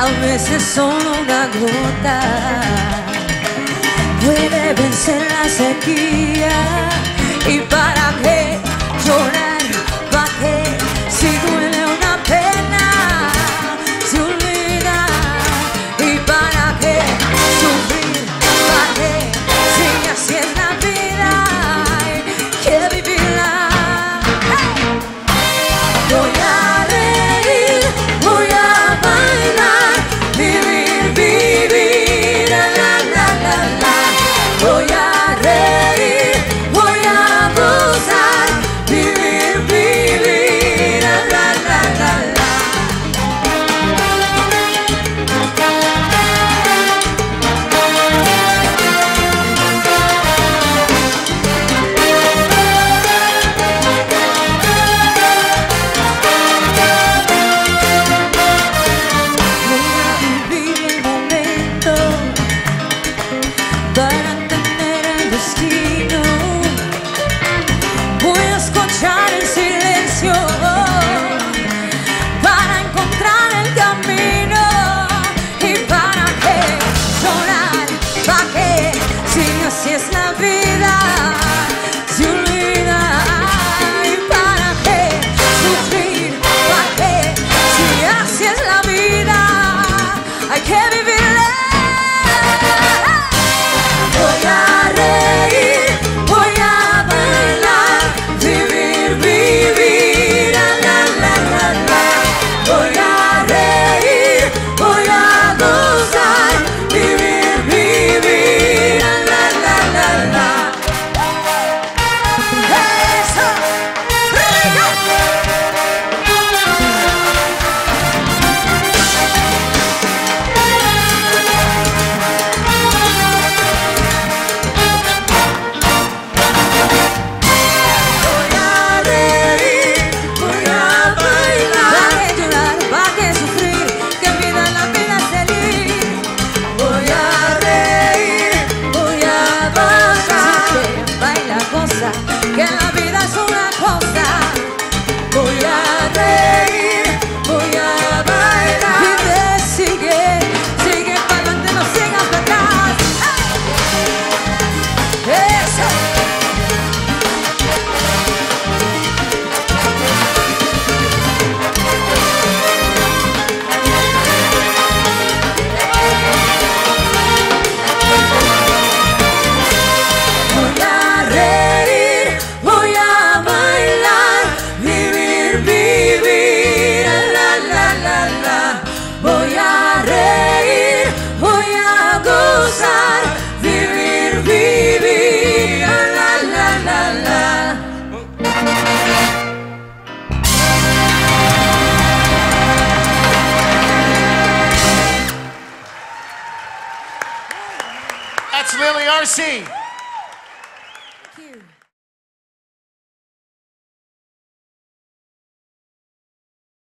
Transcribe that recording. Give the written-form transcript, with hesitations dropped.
a veces solo una gota puede vencer la sequía. ¿Y para qué llorar? ¿Para qué? Si duele una pena, se olvida. ¿Y para qué sufrir? ¿Para qué? Si así es la vida, hay que vivirla. ¡Hey! Voy a reír, voy a bailar, vivir, vivir, la la la la. Voy a reír, voy a gozar, vivir, vivir, la la la la. Para entender el destino, voy a escuchar el silencio para encontrar el camino. ¿Y para qué llorar? ¿Para qué? Si así es la vida, se olvida. ¿Y para qué sufrir? ¿Para qué? Si así es la vida, hay que vivirla. Voy a reír, voy a bailar, vivir, vivir, la la la la. Voy a reír, voy a gozar, vivir, vivir, la la la la. Eso, que la vida es una cosa. Voy a reír, voy a bailar. Vive, sigue, sigue para adelante, no sigas para atrás. Eso. Voy a reír, voy a bailar, vivir, vivir, la la la la. Voy a reír, voy a gozar, vivir, vivir, la la la la. That's Lily RC.